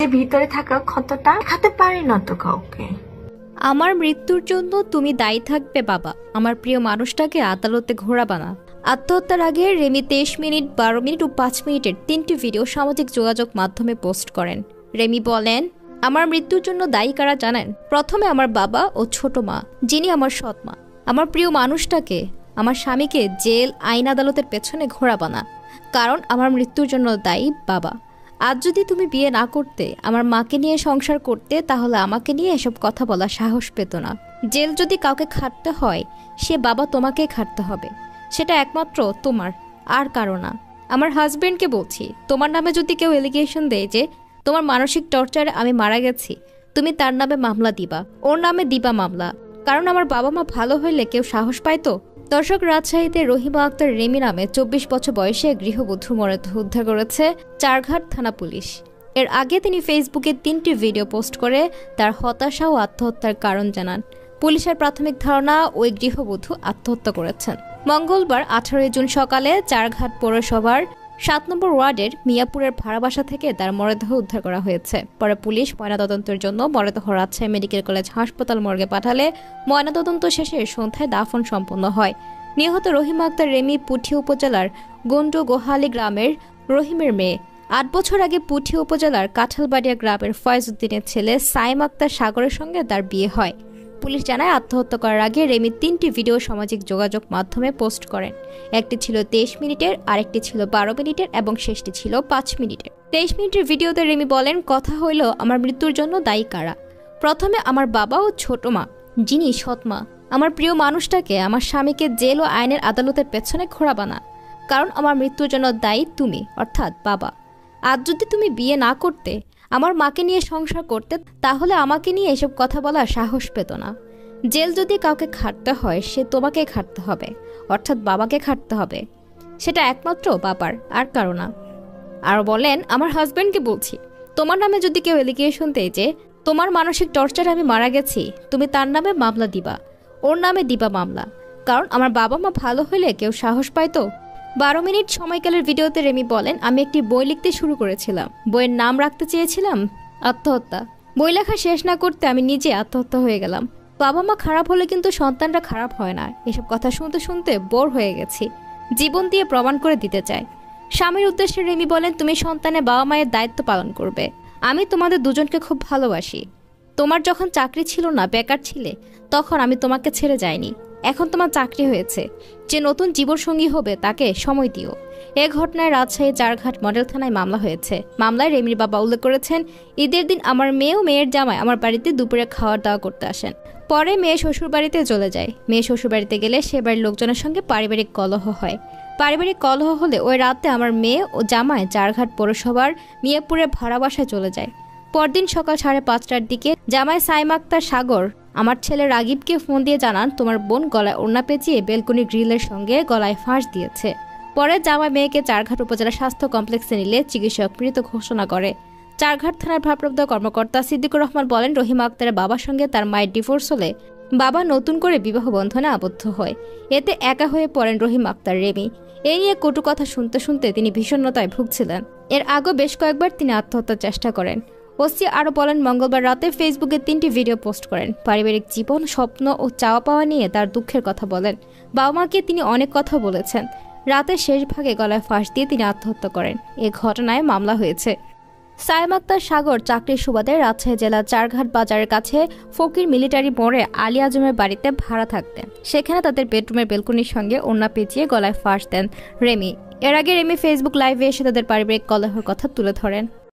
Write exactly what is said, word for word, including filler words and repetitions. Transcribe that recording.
ভিতরে থাকা ক্ষতটা দেখাতে পারি না তো কাউকে। আমার মৃত্যুর জন্য তুমি দায়ী থাকবে বাবা। আমার প্রিয় মানুষটাকে আদালতে ঘোরাবা না। আত্মহত্যার আগে রেমি তেইশ মিনিট, বারো মিনিট ও পাঁচ মিনিটের তিনটি ভিডিও সামাজিক যোগাযোগ মাধ্যমে পোস্ট করেন। রেমি বলেন, আমার মৃত্যুর জন্য দায়ী কারা জানেন? প্রথমে আমার বাবা ও ছোট মা, যিনি আমার সৎ মা। আমার প্রিয় মানুষটাকে, আমার স্বামীকে জেল, আইন আদালতের পেছনে ঘোরাবা না, কারণ আমার মৃত্যুর জন্য দায়ী বাবা। আজ যদি তুমি বিয়ে না করতে, আমার মাকে নিয়ে সংসার করতে, তাহলে আমাকে নিয়ে এসব কথা বলা সাহস পেত না। জেল যদি কাউকে খাটতে হয়, সে বাবা তোমাকেই খাটতে হবে। সেটা একমাত্র তোমার, আর কারো না। আমার হাজবেন্ডকে বলছি, তোমার নামে যদি কেউ এলিগেশন দেয় যে তোমার মানসিক টর্চারে আমি মারা গেছি, তুমি তার নামে মামলা দিবা, ওর নামে দিবা মামলা, কারণ আমার বাবা মা ভালো হইলে কেউ সাহস পাইতো? দর্শক, রাজশাহীতে রহিমা আক্তার রেমি নামে চব্বিশ বছর বয়সে গৃহবধূর মরদেহ উদ্ধার করেছে চারঘাট থানা পুলিশ। এর আগে তিনি ফেসবুকে তিনটি ভিডিও পোস্ট করে তার হতাশা ও আত্মহত্যার কারণ জানান। পুলিশের প্রাথমিক ধারণা, ওই গৃহবধূ আত্মহত্যা করেছেন। মঙ্গলবার আঠারোই জুন সকালে চারঘাট পৌরসভার সাত নম্বর ওয়ার্ডের মিয়াপুরের ভাড়া বাসা থেকে তার মরদেহ উদ্ধার করা হয়েছে। পরে পুলিশ ময়নাতদন্তের জন্য মরদেহ রাজশাহী মেডিকেল কলেজ হাসপাতাল মর্গে পাঠালে ময়নাতদন্ত শেষে সন্ধ্যায় দাফন সম্পন্ন হয়। নিহত রহিমা আক্তার রেমি পুঠি উপজেলার গন্ডু গোহালি গ্রামের রহিমের মেয়ে। আট বছর আগে পুঠি উপজেলার কাঁঠালবাড়িয়া গ্রামের ফয়েজ উদ্দিনের ছেলে সাইম আক্তার সাগরের সঙ্গে তার বিয়ে হয়। পুলিশ জানায়, আত্মহত্যা করার আগে রেমি তিনটি ভিডিও সামাজিক যোগাযোগ মাধ্যমে পোস্ট করেন। একটি ছিল তেইশ মিনিটের, আরেকটি ছিল বারো মিনিটের এবং শেষটি ছিল পাঁচ মিনিটের। তেইশ মিনিটের ভিডিওতে রেমি বলেন, কথা হইল আমার মৃত্যুর জন্য দায়ী কারা। প্রথমে আমার বাবা ও ছোট মা, যিনি সৎ মা। আমার প্রিয় মানুষটাকে, আমার স্বামীকে জেল ও আইনের আদালতের পেছনে ঘোরাবা না, কারণ আমার মৃত্যুর জন্য দায়ী তুমি, অর্থাৎ বাবা। আজ যদি তুমি বিয়ে না করতে, আমার মাকে নিয়ে সংসার করতে, তাহলে আমাকে নিয়ে এসব কথা বলার সাহস পেত না। জেল যদি কাউকে খাটতে হয়, সে তোমাকে খাটতে হবে, অর্থাৎ বাবাকে খাটতে হবে। সেটা একমাত্র বাবার, আর কারো না। আর বলেন, আমার হাজব্যান্ডকে বলছি, তোমার নামে যদি কেউ এলিগেশন দেয় যে তোমার মানসিক টর্চারে আমি মারা গেছি, তুমি তার নামে মামলা দিবা, ওর নামে দিবা মামলা, কারণ আমার বাবা মা ভালো হলে কেউ সাহস পাইতো? বারো মিনিট সময়কালের ভিডিওতে রেমি বলেন, আমি একটি বই লিখতে শুরু করেছিলাম। বইয়ের নাম রাখতে চেয়েছিলাম আত্মহত্যা। বই লেখা শেষ না করতে আমি নিজে আত্মহত্যা হয়ে গেলাম। বাবা মা খারাপ হলে কিন্তু সন্তানরা খারাপ হয় না। এসব কথা শুনতে শুনতে বোর হয়ে গেছি। জীবন দিয়ে প্রমাণ করে দিতে চাই। স্বামীর উদ্দেশ্যে রেমি বলেন, তুমি সন্তানের বাবা মায়ের দায়িত্ব পালন করবে। আমি তোমাদের দুজনকে খুব ভালোবাসি। তোমার যখন চাকরি ছিল না, বেকার ছিলে, তখন আমি তোমাকে ছেড়ে যাইনি। এখন তোমার চাকরি হয়েছে, যে নতুন জীবনসঙ্গী হবে তাকে সময় দিও। এ ঘটনায় রাজশাহী চারঘাট মডেল থানায় মামলা হয়েছে। মামলায় রেমির বাবা উল্লেখ করেছেন, ঈদের দিন আমার মেয়ে ও মেয়ের জামাই আমার বাড়িতে দুপুরে খাওয়া দাওয়া করতে আসেন। পরে মেয়ে শ্বশুর বাড়িতে চলে যায়। মেয়ে শ্বশুর বাড়িতে গেলে সে বাড়ির লোকজনের সঙ্গে পারিবারিক কলহ হয়। পারিবারিক কলহ হলে ওই রাতে আমার মেয়ে ও জামাই চারঘাট পৌরসভার মিয়াপুরের ভাড়া বাসায় চলে যায়। পরদিন সকাল সাড়ে পাঁচটার দিকে জামাই সাইম আক্তার সাগর আমার ছেলে রাগিবকে ফোন দিয়ে জানান, তোমার বোন গলায় ওড়না পেঁচিয়ে বেলকনি গ্রিলের সঙ্গে গলায় ফাঁস দিয়েছে। পরে জামাই মেয়েকে চারঘাট উপজেলা স্বাস্থ্য কমপ্লেক্সে নিলে চিকিৎসক মৃত ঘোষণা করে। চারঘাট থানার ভারপ্রাপ্ত কর্মকর্তা সিদ্দিকুর রহমান বলেন, রহিমা আক্তারের বাবার সঙ্গে তার মায়ের ডিভোর্স হলে বাবা নতুন করে বিবাহ বন্ধনে আবদ্ধ হয়। এতে একা হয়ে পড়েন রহিমা আক্তার রেমি। এ নিয়ে কটু কথা শুনতে শুনতে তিনি বিষণ্ণতায় ভুগছিলেন। এর আগে বেশ কয়েকবার তিনি আত্মহত্যার চেষ্টা করেন। ওসি আরও বলেন, মঙ্গলবার রাতে ফেসবুকে তিনটি ভিডিও পোস্ট করেন। পারিবারিক জীবন, স্বপ্ন ও চাওয়া পাওয়া নিয়ে তার দুঃখের কথা বলেন। বাবা মাকে তিনি অনেক কথা বলেছেন। রাতের শেষ ভাগে গলায় ফাঁস দিয়ে তিনি আত্মহত্যা করেন। এ ঘটনায় মামলা হয়েছে। সাইম আক্তার সাগর চাকরির সুবাদে রাজশাহী জেলার চারঘাট বাজারের কাছে ফকির মিলিটারি মোড়ে আলী আজমের বাড়িতে ভাড়া থাকতেন। সেখানে তাদের বেডরুমের বেলকনির সঙ্গে ওড়না পেঁচিয়ে গলায় ফাঁস দেন রেমি। এর আগে রেমি ফেসবুক লাইভে এসে তাদের পারিবারিক কলহের কথা তুলে ধরেন।